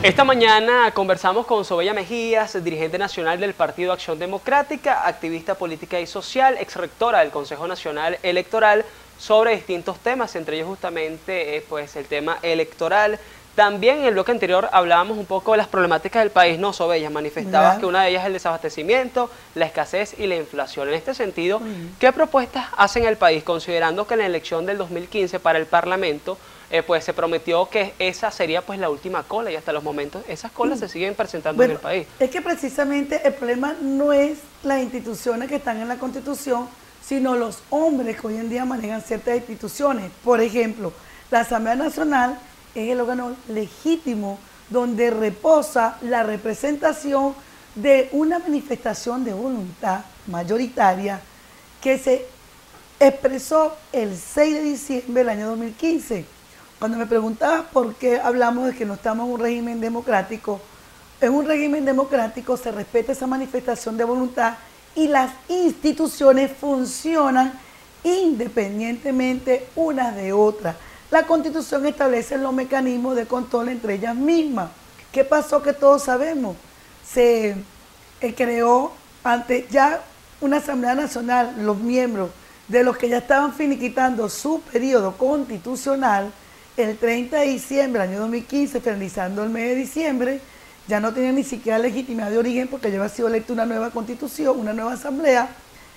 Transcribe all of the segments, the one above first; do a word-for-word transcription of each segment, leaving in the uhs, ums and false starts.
Esta mañana conversamos con Zobeida Mejías, dirigente nacional del Partido Acción Democrática, activista política y social, exrectora del Consejo Nacional Electoral, sobre distintos temas, entre ellos justamente eh, pues, el tema electoral. También en el bloque anterior hablábamos un poco de las problemáticas del país, ¿no, Zobeida? Manifestabas claro. que una de ellas es el desabastecimiento, la escasez y la inflación. En este sentido, mm. ¿qué propuestas hacen el país, considerando que en la elección del dos mil quince para el Parlamento eh, pues se prometió que esa sería pues la última cola y hasta los momentos esas colas mm. se siguen presentando bueno, en el país? Es que precisamente el problema no es las instituciones que están en la Constitución, sino los hombres que hoy en día manejan ciertas instituciones. Por ejemplo, la Asamblea Nacional es el órgano legítimo donde reposa la representación de una manifestación de voluntad mayoritaria que se expresó el seis de diciembre del año dos mil quince. Cuando me preguntabas por qué hablamos de que no estamos en un régimen democrático, en un régimen democrático se respeta esa manifestación de voluntad y las instituciones funcionan independientemente unas de otras. La Constitución establece los mecanismos de control entre ellas mismas. ¿Qué pasó? Que todos sabemos. Se eh, creó ante ya una Asamblea Nacional, los miembros de los que ya estaban finiquitando su periodo constitucional, el treinta de diciembre del año dos mil quince, finalizando el mes de diciembre, ya no tenían ni siquiera legitimidad de origen porque ya había sido electa una nueva constitución, una nueva asamblea,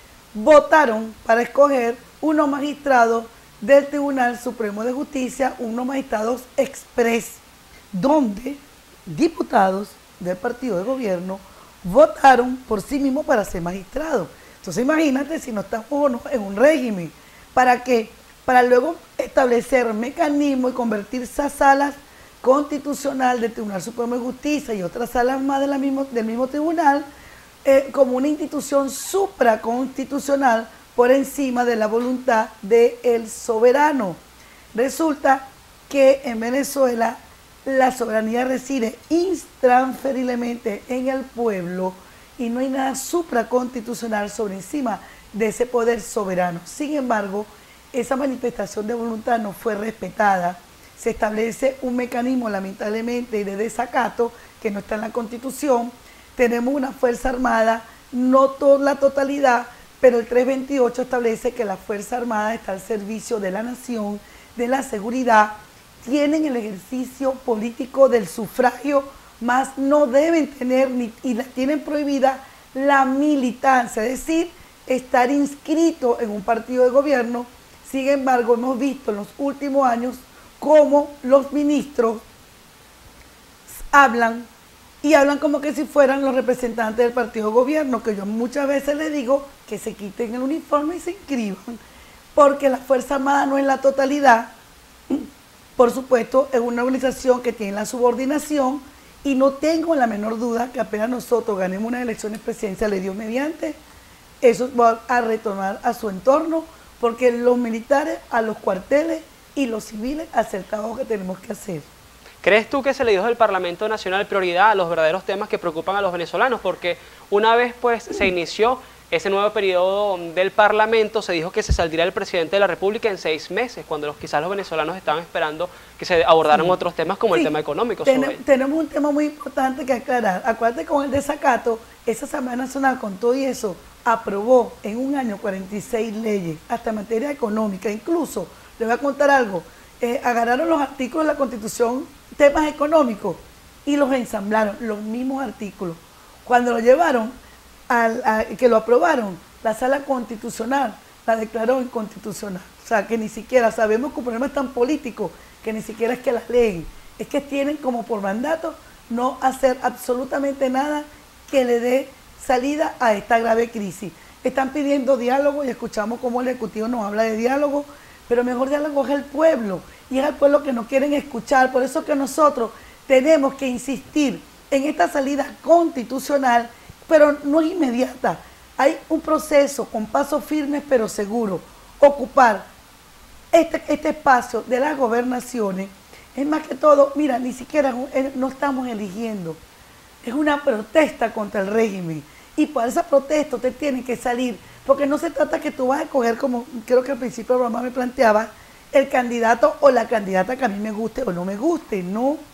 votaron para escoger unos magistrados del Tribunal Supremo de Justicia, unos magistrados express, donde diputados del partido de gobierno votaron por sí mismos para ser magistrados. Entonces imagínate si no estamos o no en un régimen. ¿Para qué? Para luego establecer mecanismos y convertir esas salas constitucional del Tribunal Supremo de Justicia y otras salas más de la mismo, del mismo tribunal eh, como una institución supraconstitucional por encima de la voluntad del soberano. Resulta que en Venezuela la soberanía reside intransferiblemente en el pueblo y no hay nada supraconstitucional sobre encima de ese poder soberano. Sin embargo, esa manifestación de voluntad no fue respetada. Se establece un mecanismo lamentablemente de desacato que no está en la Constitución. Tenemos una Fuerza Armada, no toda la totalidad, pero el trescientos veintiocho establece que la Fuerza Armada está al servicio de la nación, de la seguridad, tienen el ejercicio político del sufragio, más no deben tener ni, y la tienen prohibida la militancia, es decir, estar inscrito en un partido de gobierno. Sin embargo, hemos visto en los últimos años cómo los ministros hablan y hablan como que si fueran los representantes del partido de gobierno, que yo muchas veces les digo que se quiten el uniforme y se inscriban, porque la Fuerza Armada no es la totalidad, por supuesto es una organización que tiene la subordinación y no tengo la menor duda que apenas nosotros ganemos unas elecciones presidenciales, Dios mediante, eso va a retornar a su entorno, porque los militares a los cuarteles y los civiles a hacer el trabajo que tenemos que hacer. ¿Crees tú que se le dio del Parlamento Nacional prioridad a los verdaderos temas que preocupan a los venezolanos? Porque una vez pues se inició ese nuevo periodo del Parlamento, se dijo que se saldría el presidente de la República en seis meses, cuando los, quizás los venezolanos estaban esperando que se abordaran sí. otros temas como sí. el tema económico. Ten, tenemos un tema muy importante que aclarar. Acuérdate, con el desacato, esa Asamblea Nacional con todo y eso aprobó en un año cuarenta y seis leyes, hasta en materia económica. Incluso, les voy a contar algo, eh, agarraron los artículos de la Constitución, temas económicos, y los ensamblaron, los mismos artículos. Cuando lo llevaron, al, a, que lo aprobaron, la Sala Constitucional la declaró inconstitucional. O sea, que ni siquiera sabemos que el problema es tan político, que ni siquiera es que las leen, es que tienen como por mandato no hacer absolutamente nada que le dé salida a esta grave crisis. Están pidiendo diálogo y escuchamos cómo el Ejecutivo nos habla de diálogo, pero mejor diálogo es el pueblo, y es el pueblo que no quieren escuchar. Por eso que nosotros tenemos que insistir en esta salida constitucional, pero no es inmediata. Hay un proceso con pasos firmes pero seguros. Ocupar este, este espacio de las gobernaciones es más que todo, mira, ni siquiera no estamos eligiendo, es una protesta contra el régimen. Y por esa protesta usted tiene que salir, porque no se trata que tú vas a escoger, como creo que al principio del programa me planteaba, el candidato o la candidata que a mí me guste o no me guste, no.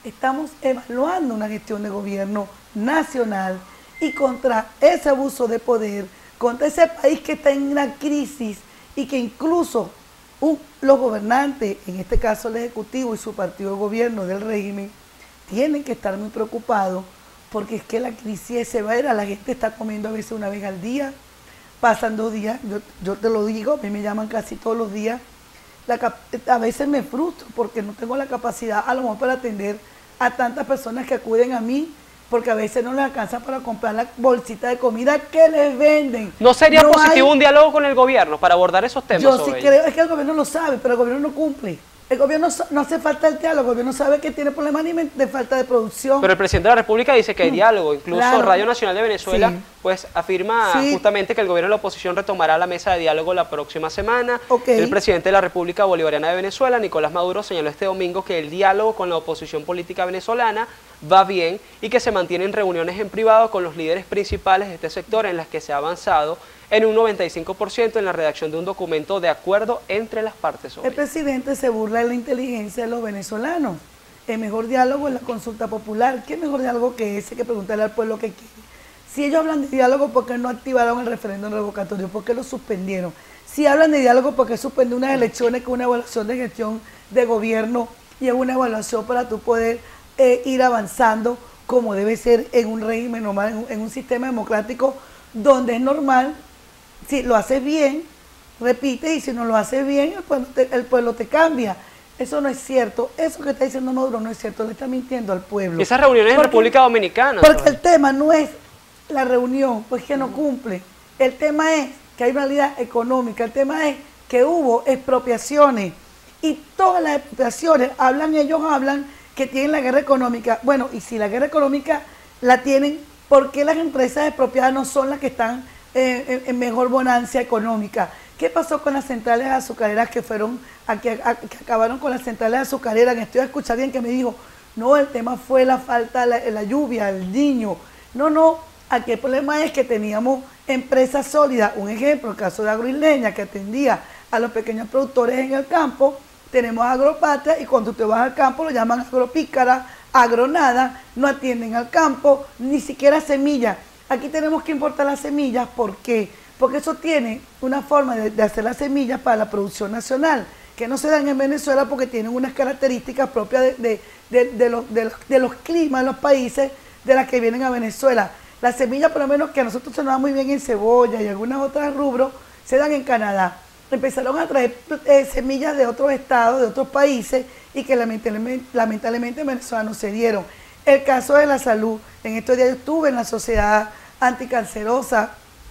estamos evaluando una gestión de gobierno nacional y contra ese abuso de poder, contra ese país que está en una crisis y que incluso un, los gobernantes, en este caso el Ejecutivo y su partido de gobierno del régimen, tienen que estar muy preocupados porque es que la crisis es severa, la gente está comiendo a veces una vez al día, pasan dos días, yo, yo te lo digo, a mí me llaman casi todos los días, la, a veces me frustro porque no tengo la capacidad a lo mejor para atender a tantas personas que acuden a mí, porque a veces no les alcanza para comprar la bolsita de comida que les venden. ¿No sería no positivo hay... un diálogo con el gobierno para abordar esos temas? Yo sí ello? creo, es que el gobierno lo sabe, pero el gobierno no cumple. El gobierno no hace falta el diálogo, el gobierno sabe que tiene problemas de falta de producción. Pero el presidente de la República dice que hay diálogo, incluso Claro. Radio Nacional de Venezuela Sí. pues afirma Sí. justamente que el gobierno de la oposición retomará la mesa de diálogo la próxima semana. Ok. El presidente de la República Bolivariana de Venezuela, Nicolás Maduro, señaló este domingo que el diálogo con la oposición política venezolana va bien y que se mantienen reuniones en privado con los líderes principales de este sector en las que se ha avanzado en un noventa y cinco por ciento en la redacción de un documento de acuerdo entre las partes. Sobre El presidente se burla de la inteligencia de los venezolanos. El mejor diálogo es la consulta popular. ¿Qué mejor diálogo que ese que preguntarle al pueblo qué quiere? Si ellos hablan de diálogo, ¿por qué no activaron el referéndum revocatorio? ¿Por qué lo suspendieron? Si hablan de diálogo, ¿por qué suspenden unas elecciones con una evaluación de gestión de gobierno y es una evaluación para tú poder eh, ir avanzando como debe ser en un régimen normal, en un, en un sistema democrático donde es normal? Si lo haces bien, repite, y si no lo haces bien, el pueblo, te, el pueblo te cambia. Eso no es cierto. Eso que está diciendo Maduro no es cierto. Le está mintiendo al pueblo. esas reuniones porque, en República Dominicana. Porque ¿sabes? el tema no es la reunión, pues que no cumple. El tema es que hay una realidad económica. El tema es que hubo expropiaciones. Y todas las expropiaciones, hablan, ellos hablan que tienen la guerra económica. Bueno, y si la guerra económica la tienen, ¿por qué las empresas expropiadas no son las que están en, en mejor bonanza económica? ¿Qué pasó con las centrales azucareras que fueron, a que, a, que acabaron con las centrales azucareras? Estoy a escuchar bien que me dijo, no, el tema fue la falta, la, la lluvia, el niño. No, no, aquí el problema es que teníamos empresas sólidas. Un ejemplo, el caso de Agroisleña, que atendía a los pequeños productores en el campo. Tenemos Agropatria y cuando usted vas al campo lo llaman Agropícara, Agronada, no atienden al campo, ni siquiera semillas. Aquí tenemos que importar las semillas, ¿por qué? Porque eso tiene una forma de, de hacer las semillas para la producción nacional, que no se dan en Venezuela porque tienen unas características propias de, de, de, de, los, de, los, de los climas de los países de las que vienen a Venezuela. Las semillas, por lo menos que a nosotros se nos da muy bien en cebolla y algunas otras rubros, se dan en Canadá. Empezaron a traer eh, semillas de otros estados, de otros países, y que lamentablemente, lamentablemente en Venezuela no se dieron. El caso de la salud, en estos días yo estuve en la Sociedad Anticancerosa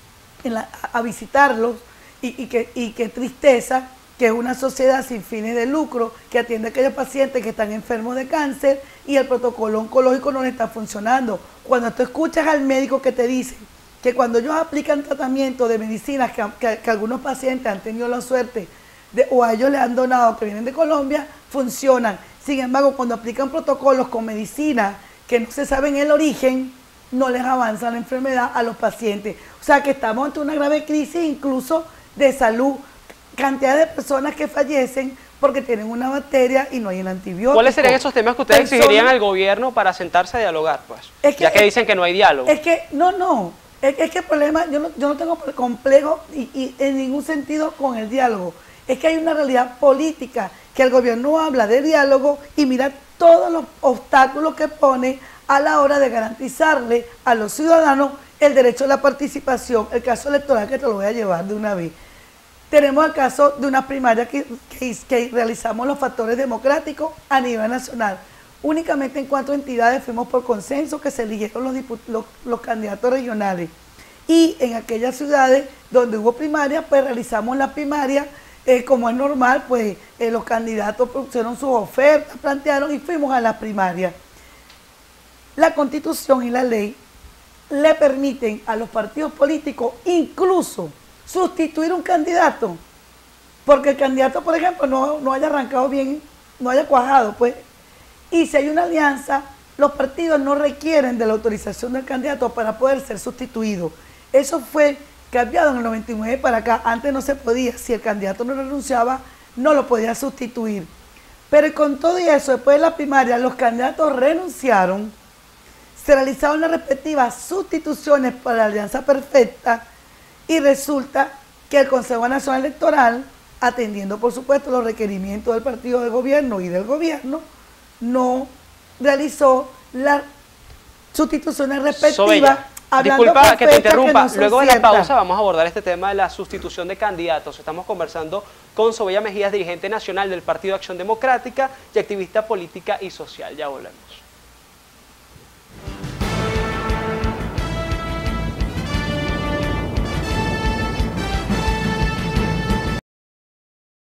en la, a, a visitarlos, y, y, que, y qué tristeza que es una sociedad sin fines de lucro que atiende a aquellos pacientes que están enfermos de cáncer y el protocolo oncológico no le está funcionando. Cuando tú escuchas al médico que te dice que cuando ellos aplican tratamiento de medicinas que, que, que algunos pacientes han tenido la suerte de, o a ellos les han donado que vienen de Colombia, funcionan. Sin embargo, cuando aplican protocolos con medicinas que no se saben el origen, no les avanza la enfermedad a los pacientes. O sea que estamos ante una grave crisis incluso de salud. Cantidad de personas que fallecen porque tienen una bacteria y no hay el antibiótico. ¿Cuáles serían esos temas que ustedes Personas, exigirían al gobierno para sentarse a dialogar? Pues, es que, ya que es, dicen que no hay diálogo. Es que, no, no, es, es que el problema, yo no, yo no tengo complejo y, y en ningún sentido con el diálogo. Es que hay una realidad política, que el gobierno habla de diálogo y mira todos los obstáculos que pone a la hora de garantizarle a los ciudadanos el derecho a la participación. El caso electoral que te lo voy a llevar de una vez. Tenemos el caso de una primaria que, que, que realizamos los factores democráticos a nivel nacional. Únicamente en cuatro entidades fuimos por consenso que se eligieron los, los, los candidatos regionales. Y en aquellas ciudades donde hubo primaria, pues realizamos la primaria, eh, como es normal, pues eh, los candidatos pusieron sus ofertas, plantearon y fuimos a la primaria. La Constitución y la ley le permiten a los partidos políticos incluso sustituir un candidato, porque el candidato, por ejemplo, no, no haya arrancado bien, no haya cuajado, pues, y si hay una alianza, los partidos no requieren de la autorización del candidato para poder ser sustituido. Eso fue cambiado en el noventa y nueve para acá, antes no se podía, si el candidato no renunciaba, no lo podía sustituir. Pero con todo y eso, después de la primaria, los candidatos renunciaron, se realizaron las respectivas sustituciones para la Alianza Perfecta y resulta que el Consejo Nacional Electoral, atendiendo por supuesto los requerimientos del partido de gobierno y del gobierno, no realizó las sustituciones respectivas. Sobella, disculpa que te interrumpa, que no luego de la pausa vamos a abordar este tema de la sustitución de candidatos. Estamos conversando con Sobella Mejías, dirigente nacional del Partido Acción Democrática y activista política y social. Ya volvemos.